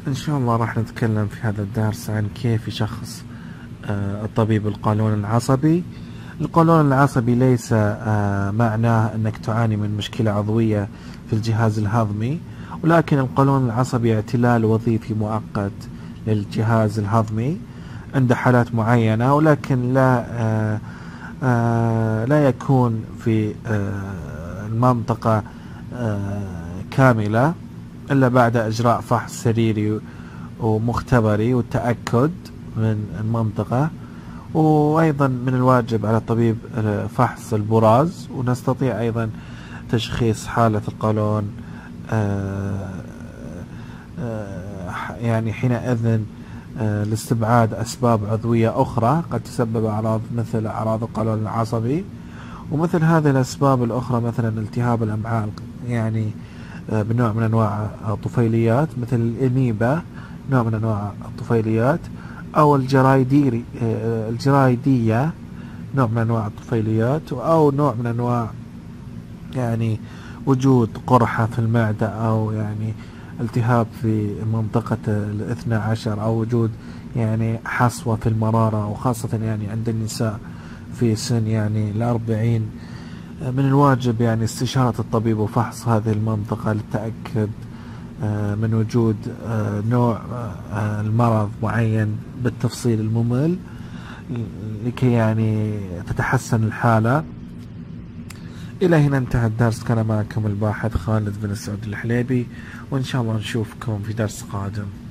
إن شاء الله راح نتكلم في هذا الدرس عن كيف يشخص الطبيب القولون العصبي. القولون العصبي ليس معناه أنك تعاني من مشكلة عضوية في الجهاز الهضمي، ولكن القولون العصبي اعتلال وظيفي مؤقت للجهاز الهضمي عند حالات معينة، ولكن لا يكون في المنطقة كاملة إلا بعد إجراء فحص سريري ومختبري والتأكد من المنطقة. وأيضا من الواجب على الطبيب فحص البراز، ونستطيع أيضا تشخيص حالة القولون يعني حينئذ لاستبعاد أسباب عضوية أخرى قد تسبب أعراض مثل أعراض القولون العصبي. ومثل هذه الأسباب الأخرى مثلا التهاب الأمعاء، يعني بنوع من أنواع الطفيليات مثل الإميبا، نوع من أنواع الطفيليات، أو الجرايدية نوع من أنواع الطفيليات، أو نوع من أنواع يعني وجود قرحة في المعدة، أو يعني التهاب في منطقة الاثنى عشر، أو وجود يعني حصوة في المرارة، وخاصة يعني عند النساء في سن يعني الأربعين. من الواجب يعني استشارة الطبيب وفحص هذه المنطقة للتأكد من وجود نوع المرض معين بالتفصيل الممل، لكي يعني تتحسن الحالة. إلى هنا انتهى الدرس. كان معكم الباحث خالد بن سعود الحليبي، وإن شاء الله نشوفكم في درس قادم.